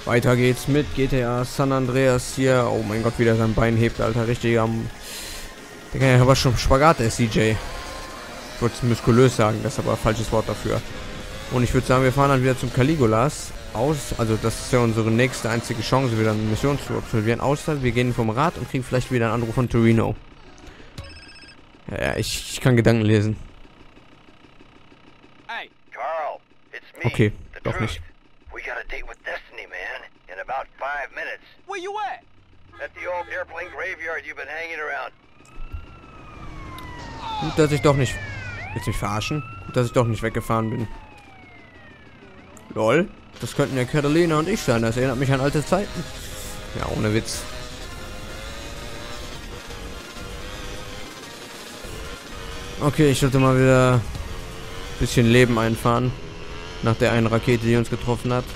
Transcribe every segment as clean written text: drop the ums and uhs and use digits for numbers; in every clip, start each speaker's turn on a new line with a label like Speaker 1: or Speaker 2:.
Speaker 1: Weiter geht's mit GTA San Andreas hier. Oh mein Gott, wie der sein Bein hebt, Alter. Richtig am... Der kann ja aber schon Spagat, der CJ. Ich wollte es muskulös sagen, das ist aber ein falsches Wort dafür. Und ich würde sagen, wir fahren dann wieder zum Caligulas aus. Also das ist ja unsere nächste einzige Chance, wieder eine Mission zu absolvieren. Außer wir gehen vom Rad und kriegen vielleicht wieder einen Anruf von Torino. Ja, ich kann Gedanken lesen.
Speaker 2: Hey, Carl, it's me.
Speaker 1: Okay,
Speaker 2: the
Speaker 1: doch
Speaker 2: truth.
Speaker 1: nicht.
Speaker 2: We got a date with Destiny, man, in about 5 minutes.
Speaker 3: Where you at?
Speaker 2: At the old airplane graveyard you've been hanging around.
Speaker 1: Gut, dass ich doch nicht... Willst du mich verarschen? Gut, dass ich doch nicht weggefahren bin. Lol. Das könnten ja Catalina und ich sein. Das erinnert mich an alte Zeiten. Ja, ohne Witz. Okay, ich sollte mal wieder ein bisschen Leben einfahren. Nach der einen Rakete, die uns getroffen hat.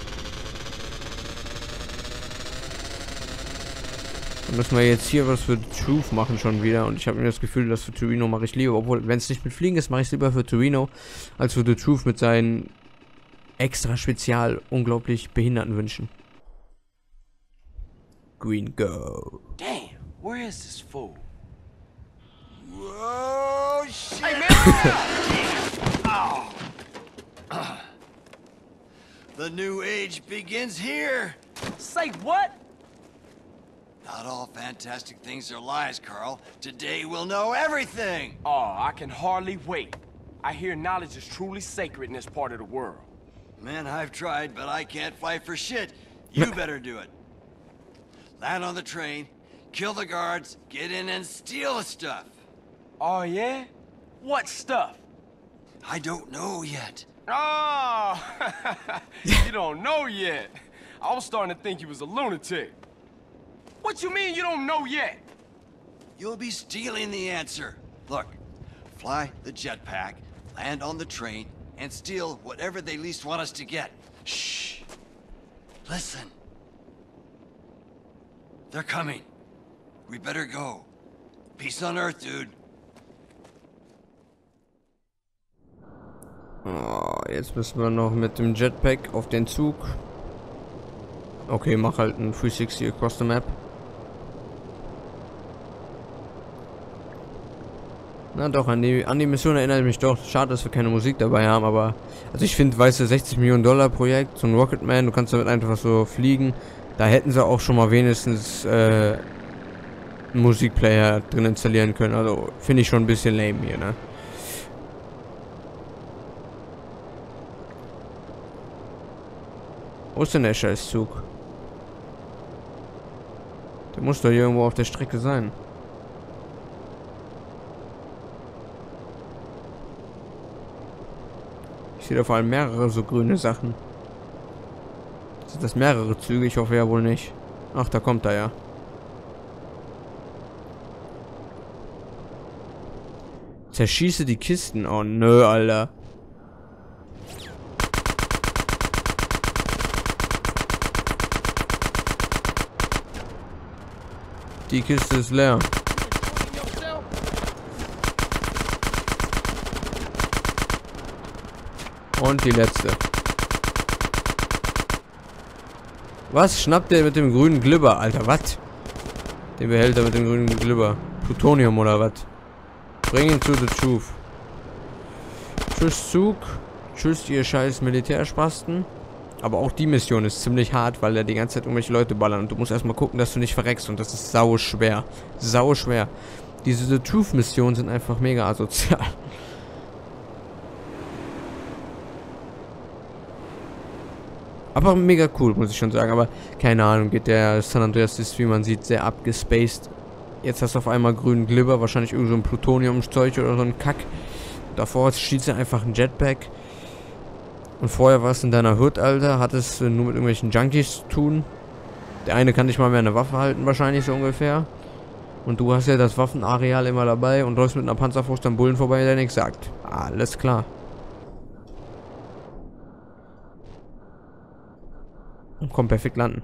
Speaker 1: Dann müssen wir jetzt hier was für Truth machen schon wieder. Und ich habe mir das Gefühl, das für Torino mache ich lieber. Obwohl, wenn es nicht mit Fliegen ist, mache ich es lieber für Torino als für The Truth mit seinen extra spezial unglaublich behinderten Wünschen. Green Go.
Speaker 3: Damn, where is this fool?
Speaker 2: Whoa, shit!
Speaker 3: Hey, man!
Speaker 2: Oh. The new age begins here.
Speaker 3: Say what?
Speaker 2: Not all fantastic things are lies, Carl. Today we'll know everything.
Speaker 3: Oh, I can hardly wait. I hear knowledge is truly sacred in this part of the world.
Speaker 2: Man, I've tried, but I can't fight for shit. You better do it. Land on the train, kill the guards, get in and steal the stuff.
Speaker 3: Oh, yeah? What stuff?
Speaker 2: I don't know yet.
Speaker 3: Oh, you don't know yet. I was starting to think you was a lunatic. What you mean you don't know yet?
Speaker 2: You'll be stealing the answer. Look, fly the jetpack, land on the train, and steal whatever they least want us to get. Shh. Listen. They're coming. We better go. Peace on Earth, dude.
Speaker 1: Oh, jetzt müssen wir noch mit dem Jetpack auf den Zug. Okay, mach halt ein 360 across the map. Na doch, an die Mission erinnere ich mich doch. Schade, dass wir keine Musik dabei haben, aber... Also ich finde, weißt du, $60 Millionen Projekt, so ein Rocketman, du kannst damit einfach so fliegen. Da hätten sie auch schon mal wenigstens einen Musikplayer drin installieren können. Also finde ich schon ein bisschen lame hier, ne? Wo ist denn der Scheißzug? Der muss doch irgendwo auf der Strecke sein. Ich sehe da vor allem mehrere so grüne Sachen. Sind das mehrere Züge? Ich hoffe ja wohl nicht. Ach, da kommt er ja. Zerschieße die Kisten. Oh nö, Alter. Die Kiste ist leer. Und die letzte. Was schnappt der mit dem grünen Glibber, Alter? Was? Den Behälter mit dem grünen Glibber. Plutonium oder was? Bring ihn zu The Truth. Tschüss, Zug. Tschüss, ihr scheiß Militärspasten. Aber auch die Mission ist ziemlich hart, weil er die ganze Zeit irgendwelche Leute ballern. Und du musst erstmal gucken, dass du nicht verreckst. Und das ist sau schwer. Sau schwer. Diese The Truth Missionen sind einfach mega asozial. Aber mega cool, muss ich schon sagen. Aber keine Ahnung, geht der San Andreas ist, wie man sieht, sehr abgespaced. Jetzt hast du auf einmal grünen Glibber, wahrscheinlich irgend so ein Plutoniumzeug oder so ein Kack. Davor schießt er einfach ein Jetpack. Und vorher war es in deiner Hood, Alter, hat es nur mit irgendwelchen Junkies zu tun. Der eine kann nicht mal mehr eine Waffe halten, wahrscheinlich so ungefähr. Und du hast ja das Waffenareal immer dabei und läufst mit einer Panzerfaust am Bullen vorbei, der nichts sagt. Alles klar. Und komm perfekt landen.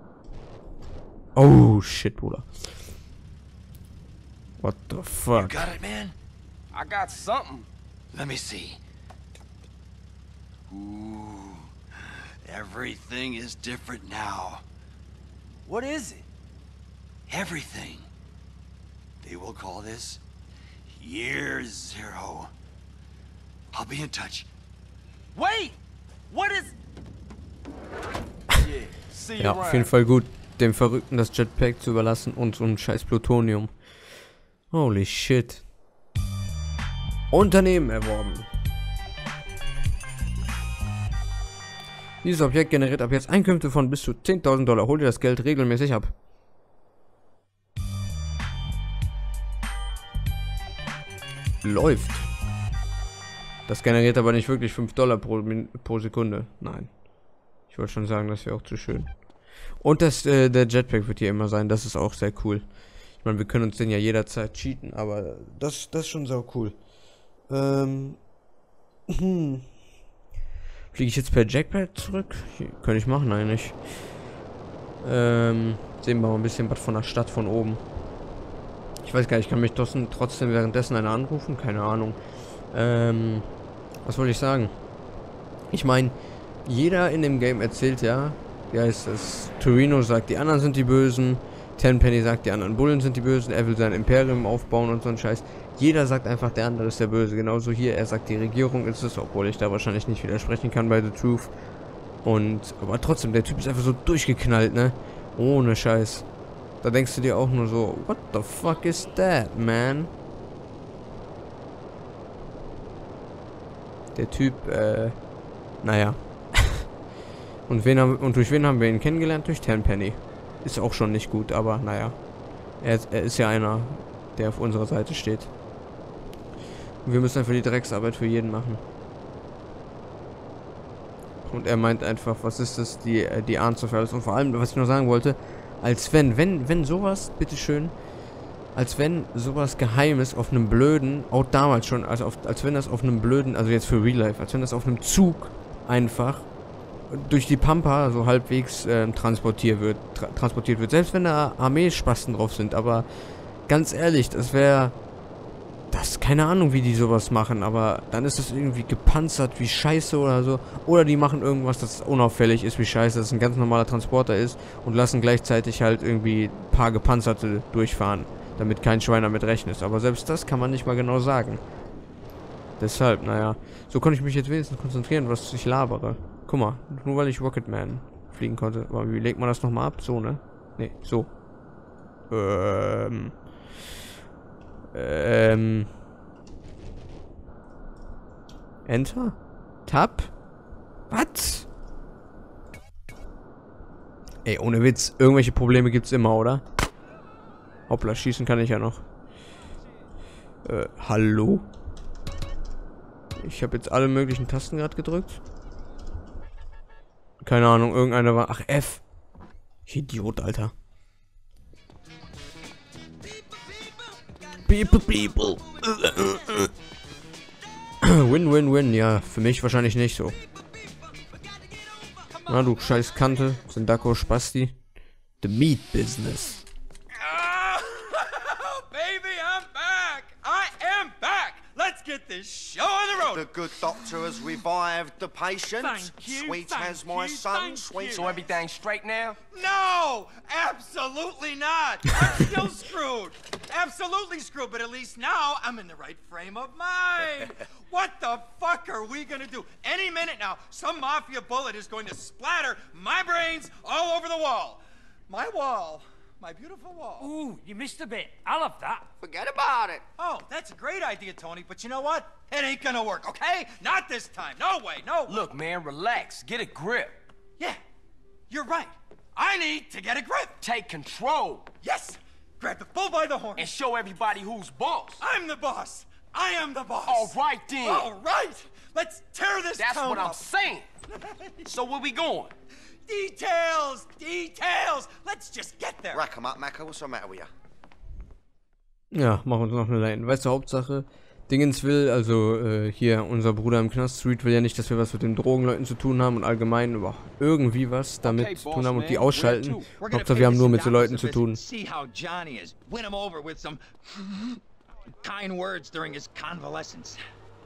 Speaker 1: Oh, shit, Bruder. What the
Speaker 2: You
Speaker 1: fuck?
Speaker 2: got it, man?
Speaker 3: I got something.
Speaker 2: Let me see. Ooh. Everything is different now.
Speaker 3: What is it?
Speaker 2: Everything. They will call this Year Zero. I'll be in touch.
Speaker 3: Wait! What is... Yeah, see you
Speaker 1: Ja,
Speaker 3: around.
Speaker 1: auf jeden Fall gut, dem Verrückten das Jetpack zu überlassen und so ein scheiß Plutonium. Holy shit. Unternehmen erworben. Dieses Objekt generiert ab jetzt Einkünfte von bis zu 10.000 $. Hol dir das Geld regelmäßig ab. Läuft. Das generiert aber nicht wirklich 5 $ pro Sekunde. Nein. Ich wollte schon sagen, das wäre auch zu schön. Und der Jetpack wird hier immer sein. Das ist auch sehr cool. Ich meine, wir können uns den ja jederzeit cheaten, aber das ist schon sau cool. Fliege ich jetzt per Jetpack zurück? Könnte ich machen eigentlich. Sehen wir mal ein bisschen was von der Stadt von oben. Ich weiß gar nicht, kann mich trotzdem währenddessen einer anrufen? Keine Ahnung. Was wollte ich sagen? Ich meine, jeder in dem Game erzählt ja, wie heißt es? Torino sagt, die anderen sind die Bösen. Tenpenny sagt, die anderen Bullen sind die Bösen. Er will sein Imperium aufbauen und so ein Scheiß. Jeder sagt einfach, der andere ist der Böse. Genauso hier, er sagt, die Regierung ist es, obwohl ich da wahrscheinlich nicht widersprechen kann bei The Truth. Aber trotzdem, der Typ ist einfach so durchgeknallt, ne? Ohne Scheiß. Da denkst du dir auch nur so, what the fuck is that, man? Der Typ, naja. Und durch wen haben wir ihn kennengelernt? Durch Tenpenny. Ist auch schon nicht gut, aber naja. Er ist ja einer, der auf unserer Seite steht. Und wir müssen einfach die Drecksarbeit für jeden machen. Und er meint einfach, was ist das, die Answer für alles. Und vor allem, was ich noch sagen wollte, als wenn sowas, bitteschön, als wenn sowas Geheimes auf einem blöden, auch damals schon, also als wenn das auf einem blöden, also jetzt für Real Life, als wenn das auf einem Zug einfach durch die Pampa so halbwegs transportiert wird. Selbst wenn da Armeespasten drauf sind, aber ganz ehrlich, keine Ahnung, wie die sowas machen, aber dann ist es irgendwie gepanzert wie Scheiße oder so. Oder die machen irgendwas, das unauffällig ist wie Scheiße, das ein ganz normaler Transporter ist und lassen gleichzeitig halt irgendwie ein paar Gepanzerte durchfahren, damit kein Schwein damit rechnet. Aber selbst das kann man nicht mal genau sagen. Deshalb, naja, so konnte ich mich jetzt wenigstens konzentrieren, was ich labere. Guck mal, nur weil ich Rocketman fliegen konnte. Aber wie legt man das nochmal ab? So, ne? Ne, so. Enter? Tab? Was? Ey, ohne Witz. Irgendwelche Probleme gibt's immer, oder? Hoppla, schießen kann ich ja noch. Hallo? Ich habe jetzt alle möglichen Tasten gerade gedrückt. Keine Ahnung, irgendeiner war... Ach, F. Ich Idiot, Alter. People. Win. Ja, für mich wahrscheinlich nicht so. Na, du scheiß Kante. Sindako Spasti. The Meat Business.
Speaker 4: Baby, I'm back! I am back! Let's get this show on the road!
Speaker 5: The good doctor has revived the patient.
Speaker 4: Thank you,
Speaker 5: Sweet
Speaker 4: thank
Speaker 5: as my
Speaker 4: you,
Speaker 5: son,
Speaker 4: thank
Speaker 5: sweet.
Speaker 4: you.
Speaker 3: So everything's straight now?
Speaker 4: No! Absolutely not! I'm still screwed! Absolutely screwed, but at least now I'm in the right frame of mind! What the fuck are we gonna do? Any minute now, some mafia bullet is going to splatter my brains all over the wall! My wall. My beautiful wall.
Speaker 6: Ooh, you missed a bit. I love that.
Speaker 5: Forget about it.
Speaker 4: Oh, that's a great idea, Tony, but you know what? It ain't gonna work, okay? Not this time. No way, no.
Speaker 3: Look, man, relax. Get a grip.
Speaker 4: Yeah, you're right. I need to get a grip.
Speaker 3: Take control.
Speaker 4: Yes, grab the bull by the horn.
Speaker 3: And show everybody who's boss.
Speaker 4: I'm the boss. I am the boss.
Speaker 3: All right, then.
Speaker 4: All right. Let's tear this
Speaker 3: That's
Speaker 4: town
Speaker 3: what I'm
Speaker 4: up.
Speaker 3: saying. So where we going?
Speaker 4: Details, details. Let's just get there.
Speaker 5: Rack 'em up, Mako. What's the matter with you?
Speaker 1: Ja, machen wir uns noch eine Line. Weißt du, Hauptsache, Dingens will, also hier unser Bruder im Knast, Street will ja nicht, dass wir was mit den Drogenleuten zu tun haben und allgemein über irgendwie was damit zu tun haben und die ausschalten. Hauptsache, wir haben nur mit so Leuten zu tun.
Speaker 7: See how Johnny is. Win him over with some kind words during his convalescence.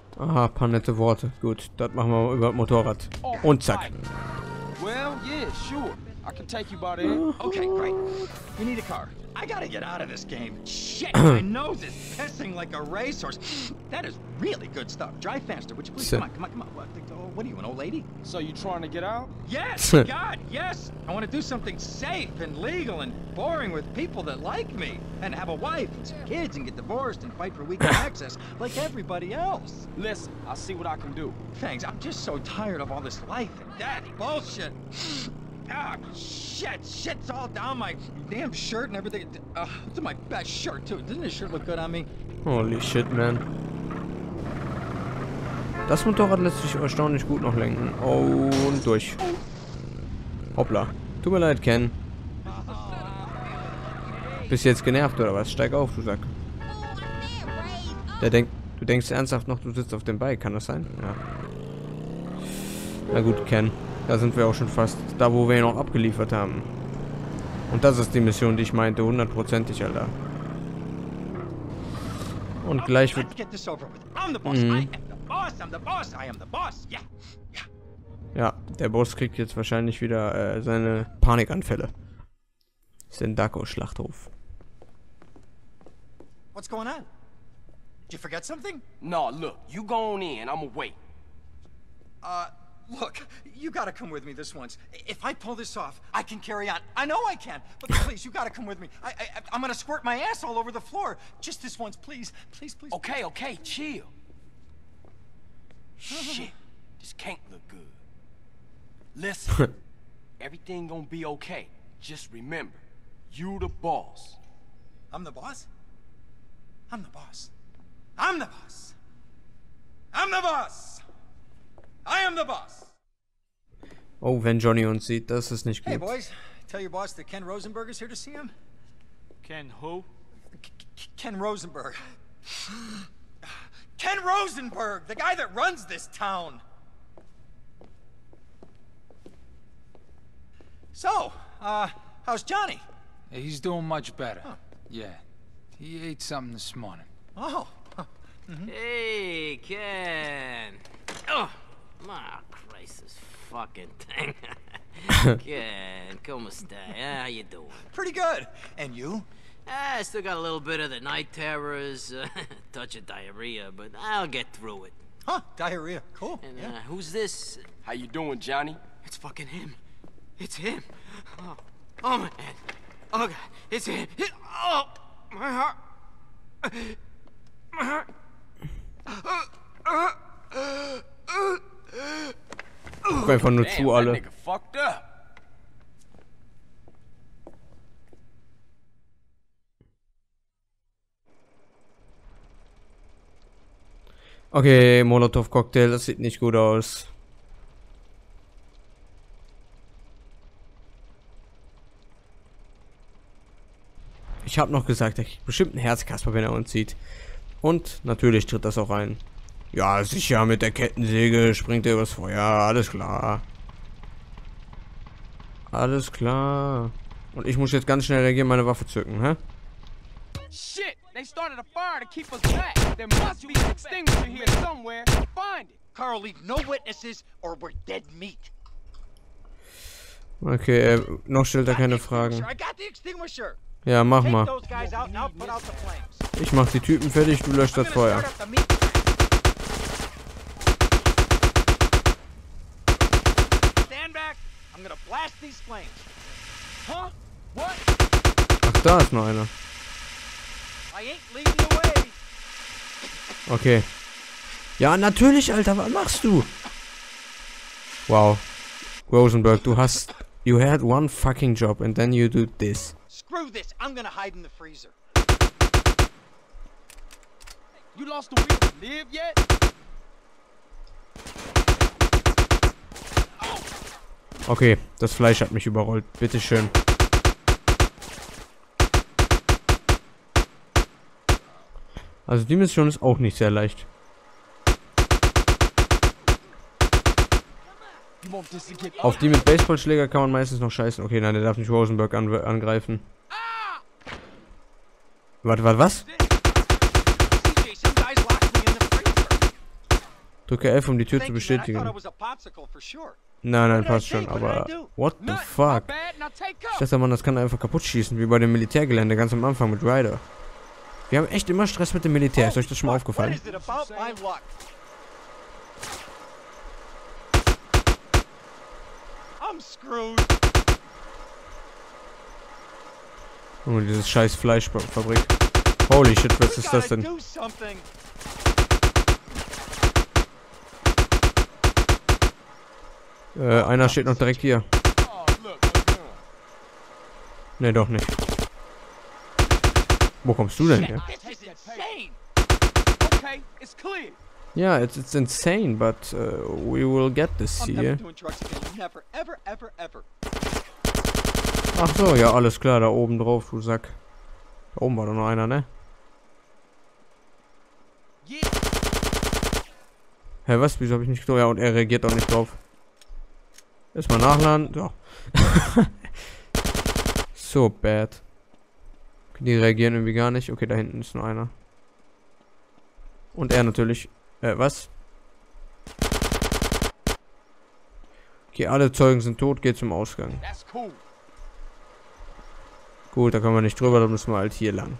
Speaker 1: Aha, paar nette Worte. Gut, das machen wir über das Motorrad. Und zack.
Speaker 3: Well, yeah, sure. I can take you by there.
Speaker 4: Okay, great. You need a car. I gotta get out of this game. Shit, my nose is pissing like a racehorse. That is really good stuff. Drive faster, would you please? Come on, come on, come on. What are you, an old lady?
Speaker 3: So you trying to get out?
Speaker 4: Yes, God, yes. I want to do something safe and legal and boring with people that like me. And have a wife and some kids and get divorced and fight for weekend access like everybody else.
Speaker 3: Listen, I'll see what I can do.
Speaker 4: Thanks, I'm just so tired of all this life and death bullshit. Ah, shit's all down my damn shirt and everything. It's my best shirt too. Doesn't this shirt look good on me?
Speaker 1: Holy shit, man. Das Motorrad lässt sich erstaunlich gut noch lenken. Oh, und durch. Hoppla. Tut mir leid, Ken. Bist du jetzt genervt oder was? Steig auf, du Sack. Du denkst ernsthaft noch, du sitzt auf dem Bike, kann das sein? Ja. Na gut, Ken. Da sind wir auch schon fast da, wo wir ihn auch abgeliefert haben. Und das ist die Mission, die ich meinte, 100%ig, Alter. Und gleich wird... Ja, der Boss kriegt jetzt wahrscheinlich wieder seine Panikanfälle. Sendako-Schlachthof.
Speaker 4: What's going on? Did you forget something?
Speaker 3: No, look, you go on in, I'ma wait.
Speaker 4: Look, you gotta come with me this once. If I pull this off, I can carry on. I know I can, but please, you gotta come with me. I'm gonna squirt my ass all over the floor. Just this once, please. Please, please.
Speaker 3: Okay, okay, chill. Shit, this can't look good. Listen, everything gonna be okay. Just remember, you the boss.
Speaker 4: I'm the boss? I'm the boss. I'm the boss. I'm the boss. I am the boss.
Speaker 1: Oh, wenn Johnny uns sieht, das ist nicht gut.
Speaker 4: Hey boys, tell your boss that Ken Rosenberg is here to see him.
Speaker 6: Ken who?
Speaker 4: Ken Rosenberg. Ken Rosenberg, the guy that runs this town. So, how's Johnny?
Speaker 7: He's doing much better. Huh. Yeah. He ate something this morning.
Speaker 4: Oh.
Speaker 8: Hey, Ken. Oh, my Christ, this fucking thing. Ken, como esta? How you doing?
Speaker 4: Pretty good. And you?
Speaker 8: I still got a little bit of the night terrors, touch of diarrhea, but I'll get through it.
Speaker 4: Huh, diarrhea. Cool.
Speaker 8: And who's this?
Speaker 3: How you doing, Johnny?
Speaker 8: It's fucking him. It's him. Oh my head. Oh God, it's him. Oh, my heart. My heart.
Speaker 1: Guck einfach nur zu, alle. Okay, Molotov-Cocktail, das sieht nicht gut aus. Ich habe noch gesagt, er kriegt bestimmt einen Herzkasper, wenn er uns sieht. Und natürlich tritt das auch ein. Ja, sicher, mit der Kettensäge springt er übers Feuer. Alles klar. Alles klar. Und ich muss jetzt ganz schnell reagieren, meine Waffe zücken, hä?
Speaker 3: Shit, they started a fire to keep us back. There must be an extinguisher here somewhere. Find it.
Speaker 4: Carl, leave no witnesses or we're dead meat.
Speaker 1: Okay, noch stellt er keine Fragen.
Speaker 4: I got the extinguisher.
Speaker 1: Ja, mach mal.
Speaker 4: Those guys out and I'll put out the flames.
Speaker 1: Ich mach die Typen fertig, du löscht das Feuer.
Speaker 4: Stand back. I'm gonna blast these flames. Huh? What?
Speaker 1: Ach, da ist noch einer.
Speaker 4: I ain't leading the way.
Speaker 1: Okay. Ja, natürlich, Alter, was machst du? Wow. Rosenberg, du hast... You had one fucking job and then you do this.
Speaker 4: Screw this. I'm gonna hide in the freezer.
Speaker 3: You lost the will to live yet?
Speaker 1: Okay, das Fleisch hat mich überrollt. Bitteschön. Also die Mission ist auch nicht sehr leicht. Auf die mit Baseballschläger kann man meistens noch scheißen. Okay, nein, der darf nicht Rosenberg angreifen. Warte, was? Drücke F, um die Tür zu bestätigen. Nein, passt schon, aber... What the fuck? Ich dachte, man, das kann einfach kaputt schießen, wie bei dem Militärgelände ganz am Anfang mit Ryder. Wir haben echt immer Stress mit dem Militär. Ist euch das schon mal aufgefallen? Oh, dieses scheiß Fleischfabrik. Holy shit, was ist das denn? Einer steht noch direkt hier. Ne, doch nicht. Wo kommst du denn her? Ja, it's insane, but we will get this here. Ach so, ja, alles klar, da oben drauf, du Sack. Da oben war doch noch einer, ne? Hä, was? Wieso hab ich nicht gedacht? Ja, und er reagiert auch nicht drauf. Erstmal nachladen. So. So bad. Die reagieren irgendwie gar nicht. Okay, da hinten ist nur einer. Und er natürlich. Was? Okay, alle Zeugen sind tot. Geht zum Ausgang. Gut, da kommen wir nicht drüber. Dann müssen wir halt hier lang.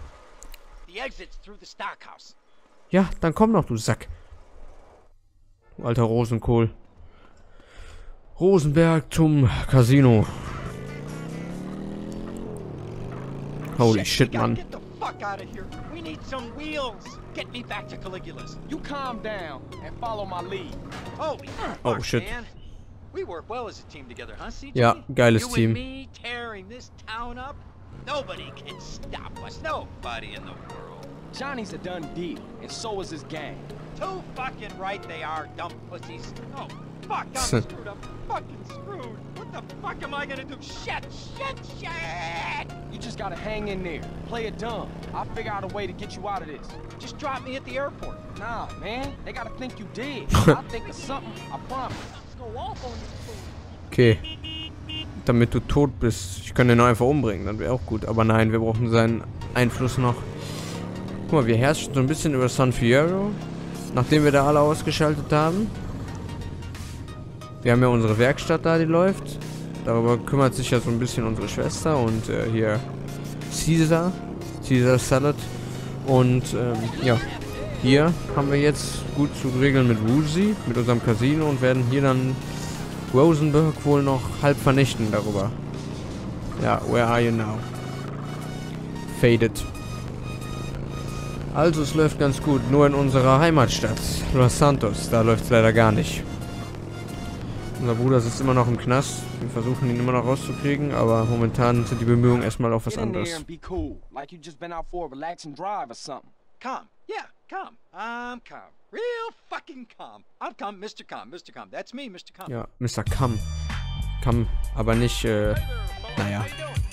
Speaker 1: Ja, dann komm noch, du Sack. Du alter Rosenkohl. Rosenberg zum Casino. Holy shit, Mann.
Speaker 4: We need some wheels. Get me back to Caligula's.
Speaker 3: You calm down and follow my lead.
Speaker 4: Oh
Speaker 1: shit.
Speaker 4: Man. We work well as a team together, huh, CJ?
Speaker 1: Ja, geiles
Speaker 4: you
Speaker 1: Team.
Speaker 4: And me tearing this town up. Nobody can stop us. Nobody in the world.
Speaker 3: Johnny's a done deal, and so is his gang.
Speaker 4: Too fucking right they are, dumb pussies. Oh, fuck, I'm screwed up. Fucking screwed. What the fuck am I gonna do? Shit!
Speaker 3: You just gotta hang in there. Play it dumb. I'll figure out a way to get you out of this.
Speaker 4: Just drop me at the airport.
Speaker 3: Nah, man. They gotta think you dead. I'll think of something. I promise.
Speaker 1: Okay. Damit du tot bist. Ich kann den einfach umbringen, dann wäre auch gut. Aber nein, wir brauchen seinen Einfluss noch. Guck mal, wir herrschen so ein bisschen über San Fierro. Nachdem wir da alle ausgeschaltet haben. Wir haben ja unsere Werkstatt da, die läuft. Darüber kümmert sich ja so ein bisschen unsere Schwester. Und hier Caesar Salad. Und ja, hier haben wir jetzt gut zu regeln mit Woozy, mit unserem Casino. Und werden hier dann Rosenberg wohl noch halb vernichten darüber. Ja, where are you now? Faded. Also es läuft ganz gut, nur in unserer Heimatstadt, Los Santos, da läuft es leider gar nicht. Unser Bruder sitzt immer noch im Knast, wir versuchen ihn immer noch rauszukriegen, aber momentan sind die Bemühungen erstmal auf was anderes.
Speaker 4: Calm, yeah, calm. I'm calm. Real fucking calm. I'm calm, Mr. Calm, Mr. Calm. That's me, Mr. Calm.
Speaker 1: Ja, Mr. Calm. Calm, aber nicht, naja.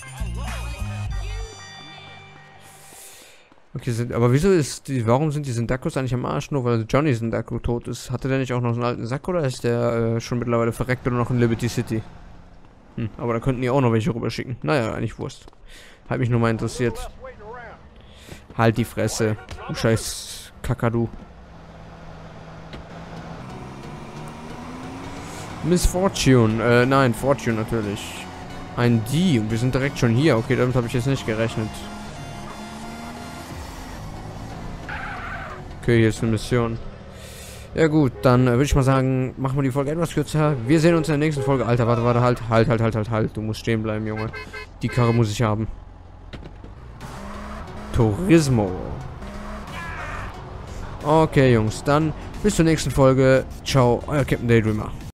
Speaker 1: Okay, aber wieso warum sind die Sindakos eigentlich am Arsch? Nur weil Johnny Sindako tot ist. Hatte der nicht auch noch einen alten Sack oder ist der schon mittlerweile verreckt oder noch in Liberty City? Aber da könnten die auch noch welche rüberschicken. Naja, eigentlich Wurst. Hat mich nur mal interessiert. Halt die Fresse, du scheiß Kakadu. Miss Fortune, nein, Fortune natürlich. Ein D und wir sind direkt schon hier. Okay, damit habe ich jetzt nicht gerechnet. Okay, hier ist eine Mission. Ja gut, dann würde ich mal sagen, machen wir die Folge etwas kürzer. Wir sehen uns in der nächsten Folge. Alter, warte, halt. Du musst stehen bleiben, Junge. Die Karre muss ich haben. Turismo. Okay, Jungs, dann bis zur nächsten Folge. Ciao, euer Captain Daydreamer.